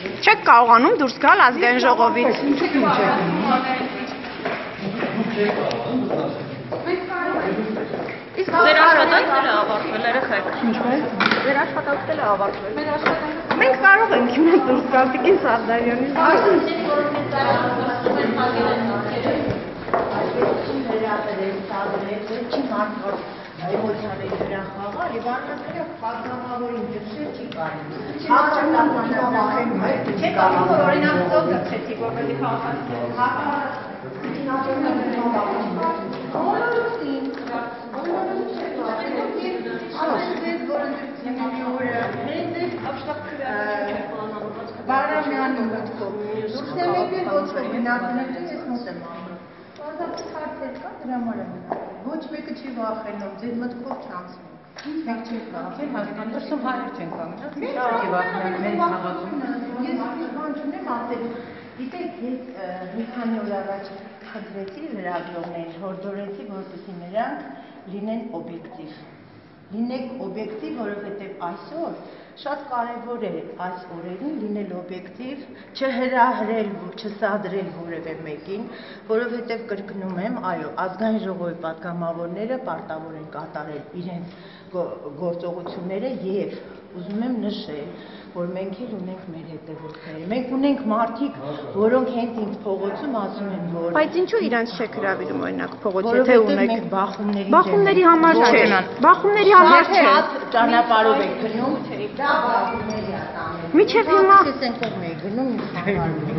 Չեք կարողանում դուրս գալ ազգային ժողովից։ Իսկ ձեր աշխատանքները ավարտվել երեխեք։ Ինչպես։ Ձեր աշխատանքները ավարտվել։ Մենք կարող ենք հիմա դուրս գալ Տիկին Սարդարյանից։ Էմոցիաների վրա խաղալ եւ առնվազն պատգամավորին դրսել չի կարելի։ Հաղորդակցությունն չէ՞ կարող որ օրինակ դուք գցեցիք որպեսզի Ոչ մեկը չի վախենում, ձեր մտքով չանցնում։ Մենք չենք վախենում, հասկանում դրսում հայեր չեն կանգնած։ Մենք չի վախենում մեր քաղաքում։ Ես ինչ բան չունեմ ասելու։ Գիտեք, ես մի քանի օր առաջ խնդրեցի լրագրողներին, հորդորեցի, որպեսզի նրանք լինեն օբյեկտիվ։ Լինեք օբյեկտիվ, որովհետև այսօր շատ կարևոր է այս օրերին լինել օբյեկտիվ, չհրահրել, չսադրել որևէ մեկին, որովհետև կրկնում եմ, այո, ազգային ժողովի պատգամավորները պարտավոր են կատարել իրենց գործողությունները եւ ուզում եմ նշել, որ մենք էլ ունենք մեր հետևորդները։ Մենք ունենք մարդիկ, որոնք հենց ինձ փողոցում ասում են, որ Բայց ինչու իրանց չեք հրավիրում օրինակ փողոց, եթե ունեք։ Մենք Բախումների համար չէ։ Բախումների համար չէ։ Ճանապարհով եք գնում, դա բախումների է տանել։ Միջև հիմա ես են կողմ եի գնում,